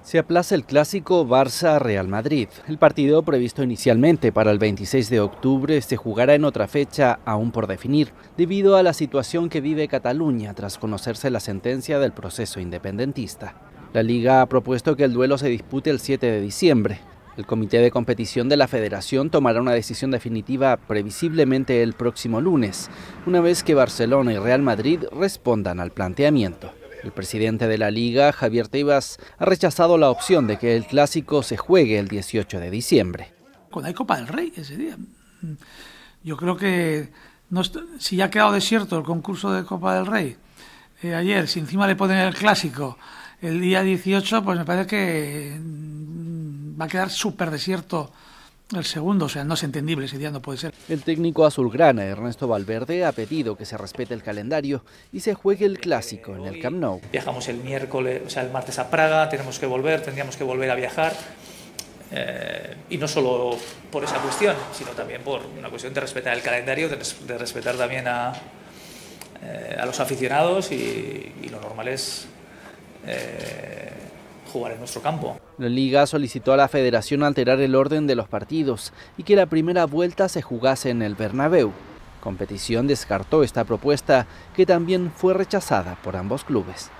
Se aplaza el clásico Barça-Real Madrid. El partido, previsto inicialmente para el 26 de octubre, se jugará en otra fecha aún por definir, debido a la situación que vive Cataluña tras conocerse la sentencia del proceso independentista. La Liga ha propuesto que el duelo se dispute el 7 de diciembre. El comité de competición de la Federación tomará una decisión definitiva previsiblemente el próximo lunes, una vez que Barcelona y Real Madrid respondan al planteamiento. El presidente de la Liga, Javier Tebas, ha rechazado la opción de que el clásico se juegue el 18 de diciembre. Cuando hay Copa del Rey ese día. Yo creo que si ya ha quedado desierto el concurso de Copa del Rey, ayer, si encima le ponen el clásico el día 18, pues me parece que va a quedar súper desierto el segundo, o sea, no es entendible, ese día no puede ser. El técnico azulgrana, Ernesto Valverde, ha pedido que se respete el calendario y se juegue el clásico en el Camp Nou. Viajamos el miércoles, o sea, el martes a Praga, tendríamos que volver a viajar. Y no solo por esa cuestión, sino también por una cuestión de respetar el calendario, de respetar también a los aficionados y lo normal es jugar en nuestro campo. La Liga solicitó a la Federación alterar el orden de los partidos y que la primera vuelta se jugase en el Bernabéu. Competición descartó esta propuesta, que también fue rechazada por ambos clubes.